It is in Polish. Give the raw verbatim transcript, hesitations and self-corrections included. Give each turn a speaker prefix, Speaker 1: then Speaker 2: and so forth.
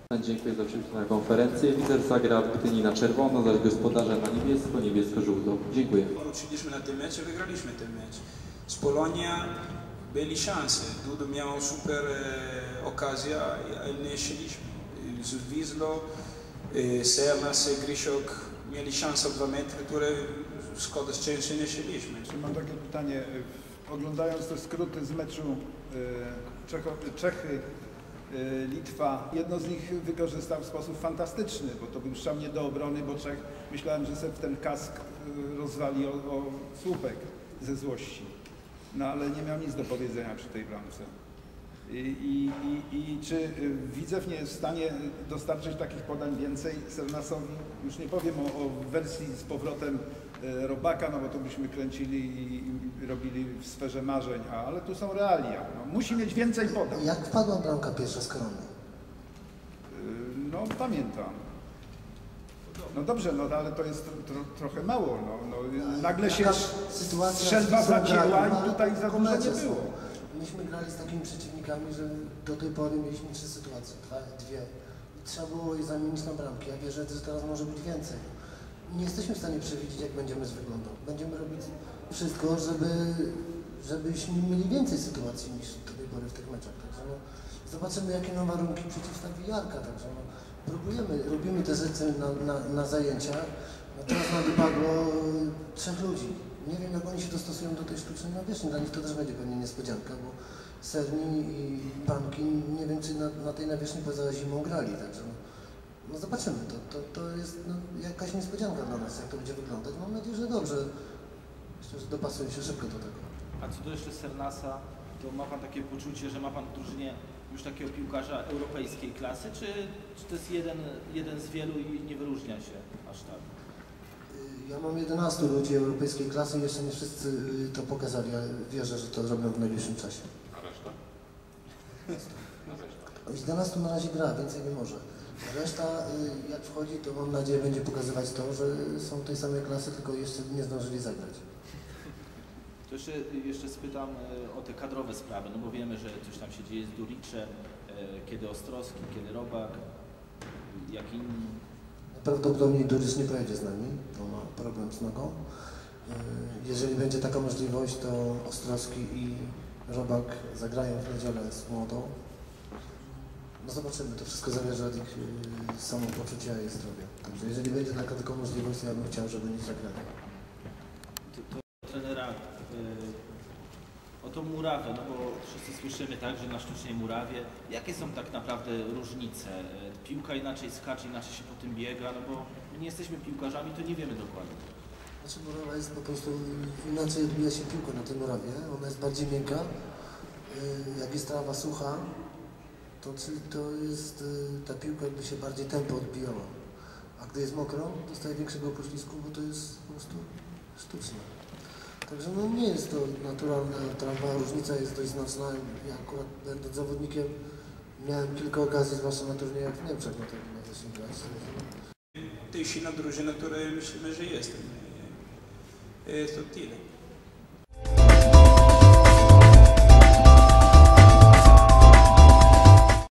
Speaker 1: Dziękuję za przybycie na konferencję. Widzę, zagra w Gdyni na czerwono, zaś gospodarze na niebiesko, niebiesko-żółto. Dziękuję.
Speaker 2: Wróciliśmy na ten mecz i wygraliśmy ten mecz. Z Polonia byli szanse. Dudu miał super e, okazję, ale nie chcieliśmy. Z Wizlo, e, Sernas, Grysiok mieli szansę dwa metry, które szkoda szczęścia nie chcieliśmy.
Speaker 3: Mam takie pytanie. Oglądając te skróty z meczu e, Czecho, Czechy, Litwa. Jedno z nich wykorzystał w sposób fantastyczny, bo to był strzał nie do obrony, bo Czech, myślałem, że sobie ten kask rozwali o, o słupek ze złości. No ale nie miał nic do powiedzenia przy tej bramce. I, i, i, i czy Widzew nie jest w stanie dostarczyć takich podań więcej Sernasowi? Już nie powiem o, o wersji z powrotem Robaka, no bo to byśmy kręcili i robili w sferze marzeń, ale tu są realia. No, musi mieć więcej podań.
Speaker 4: Jak wpadła bramka pierwsza z Korony?
Speaker 3: No pamiętam. No dobrze, no ale to jest tro, trochę mało. No, no, nagle się strzelba zacięła i tutaj za dużo nie było.
Speaker 4: Myśmy grali z takimi przeciwnikami, że do tej pory mieliśmy trzy sytuacje, dwa, dwie. Trzeba było je zamienić na bramki. Ja wierzę, że teraz może być więcej. Nie jesteśmy w stanie przewidzieć, jak będziemy wyglądał. Będziemy robić wszystko, żeby, żebyśmy mieli więcej sytuacji niż do tej pory w tych meczach. Także no, zobaczymy, jakie nam warunki przeciwstawi Jarka. Także no, próbujemy, robimy te rzeczy na, na, na zajęcia. No, teraz nam wypadło trzech ludzi. Nie wiem, jak oni się dostosują do tej sztucznej nawierzchni. Dla nich to też będzie pewnie niespodzianka, bo Serni i Panki nie wiem, czy na, na tej nawierzchni poza zimą grali. Także no, no zobaczymy, to, to, to jest no, jakaś niespodzianka dla nas, jak to będzie wyglądać. Mam nadzieję, że dobrze. Myślę, że dopasuje się szybko do tego.
Speaker 5: A co do jeszcze Sernasa, to ma Pan takie poczucie, że ma Pan w drużynie już takiego piłkarza europejskiej klasy, czy, czy to jest jeden, jeden z wielu i nie wyróżnia się aż tak?
Speaker 4: Ja mam jedenastu ludzi europejskiej klasy i jeszcze nie wszyscy to pokazali, ale wierzę, że to zrobią w najbliższym czasie.
Speaker 6: A reszta?
Speaker 4: jedenastu na razie gra, więcej nie może. Reszta, jak wchodzi, to mam nadzieję, będzie pokazywać to, że są tej samej klasy, tylko jeszcze nie zdążyli zagrać.
Speaker 5: To jeszcze, jeszcze spytam o te kadrowe sprawy, no bo wiemy, że coś tam się dzieje z Duriczem, kiedy Ostrowski, kiedy Robak, jak inni.
Speaker 4: Prawdopodobnie Duricz nie pojedzie z nami, bo ma problem z nogą. Jeżeli będzie taka możliwość, to Ostrowski i Robak zagrają w niedzielę z Młodą. No zobaczymy, to wszystko zależy od ich y, samopoczucia i zdrowia. Także jeżeli będzie taka tylko możliwość, ja bym chciał, żeby nie zagrali.
Speaker 5: To, to trenera y, o tą murawę, no bo wszyscy słyszymy tak, że na sztucznej murawie. Jakie są tak naprawdę różnice? Piłka inaczej skacze, inaczej się po tym biega, no bo my nie jesteśmy piłkarzami, to nie wiemy dokładnie.
Speaker 4: Znaczy murawa jest po prostu, inaczej odbija się piłka na tej murawie, ona jest bardziej miękka. Y, jak jest trawa sucha, To, to jest, ta piłka jakby się bardziej tempo odbijała, a gdy jest mokro, dostaje większego poślizgu, bo to jest po prostu sztuczne. Także no nie jest to naturalna trawa, różnica jest dość znaczna. Ja akurat będąc zawodnikiem miałem kilka okazji, zwłaszcza na turniejach w Niemczech, na tego na właśnie grać.
Speaker 2: To jest silna drużyna, która myślimy, że jest. To tyle.